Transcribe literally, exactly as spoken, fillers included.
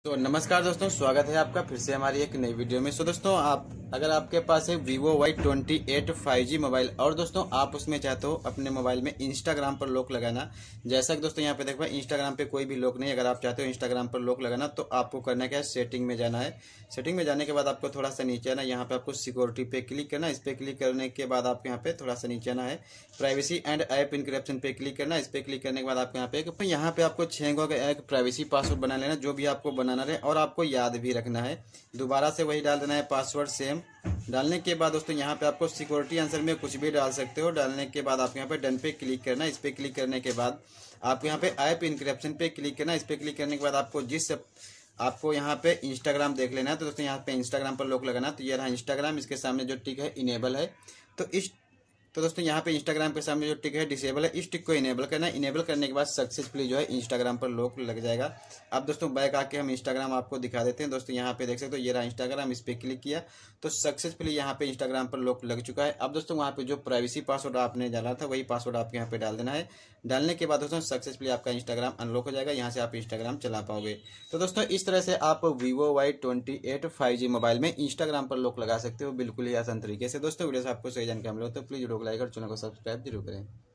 तो नमस्कार दोस्तों, स्वागत है आपका फिर से हमारी एक नई वीडियो में। सो दोस्तों, आप अगर आपके पास है Vivo Y twenty eight five G mobile और दोस्तों आप उसमें चाहते हो अपने मोबाइल में इंस्टाग्राम पर लॉक लगाना, जैसा कि दोस्तों यहाँ पे देखो इंस्टाग्राम पे कोई भी लॉक नहीं। अगर आप चाहते हो इंस्टाग्राम पर लॉक लगाना तो आपको करना क्या है, सेटिंग में जाना है। सेटिंग में जाने के बाद आपको थोड़ा सा नीचे आना, यहाँ पे आपको सिक्योरिटी पे क्लिक करना। इस पे क्लिक करने के बाद आपको यहाँ पे थोड़ा सा नीचे आना है, प्राइवेसी एंड ऐप इनक्रिप्शन पे क्लिक करना। इस पे क्लिक करने के बाद आपको यहाँ पे यहाँ पे आपको छह अंकों का एक प्राइवेसी पासवर्ड बना लेना, जो भी आपको बनाना रहे, और आपको याद भी रखना है। दोबारा से वही डाल देना है पासवर्ड सेम। डालने के बाद दोस्तों यहाँ पे आपको सिक्योरिटी आंसर में कुछ भी डाल सकते हो। डालने के बाद आप यहाँ पे डन पे क्लिक करना। इस पे क्लिक करने के बाद आपको यहाँ पे ऐप इनक्रिप्शन पे क्लिक करना। इस पे क्लिक करने के बाद आपको जिस आपको यहाँ पे इंस्टाग्राम देख लेना है, तो दोस्तों यहाँ पे इंस्टाग्राम पर लॉक लगाना। तो ये रहा इंस्टाग्राम, इसके सामने जो टिक है इनेबल है। तो इस तो दोस्तों यहाँ पे इंस्टाग्राम के सामने जो टिक है डिसेबल है, इस टिक को इनेबल करना है। इनेबल करने के बाद सक्सेसफुली जो है इंस्टाग्राम पर लॉक लग जाएगा। अब दोस्तों बैक आके हम इंस्टाग्राम आपको दिखा देते हैं। दोस्तों यहाँ पे देख सकते हो ये रहा इंस्टाग्राम, इस पे क्लिक किया तो सक्सेसफुली यहाँ पे इंस्टाग्राम पर लॉक लग चुका है। अब दोस्तों वहाँ पे जो प्राइवेसी पासवर्ड आपने डाला था वही पासवर्ड आपको यहाँ पे डाल देना है। डालने के बाद दोस्तों सक्सेसफुली आपका इंस्टाग्राम अनलॉक हो जाएगा, यहाँ से आप इंस्टाग्राम चला पाओगे। तो दोस्तों इस तरह से आप Vivo Y twenty eight five G mobile में इंस्टाग्राम पर लॉक लगा सकते हो, बिल्कुल ही आसान तरीके से। दोस्तों वीडियो से आपको सही जानकारी मिले तो प्लीज वीडियो को लाइक और चैनल को सब्सक्राइब जरूर करें।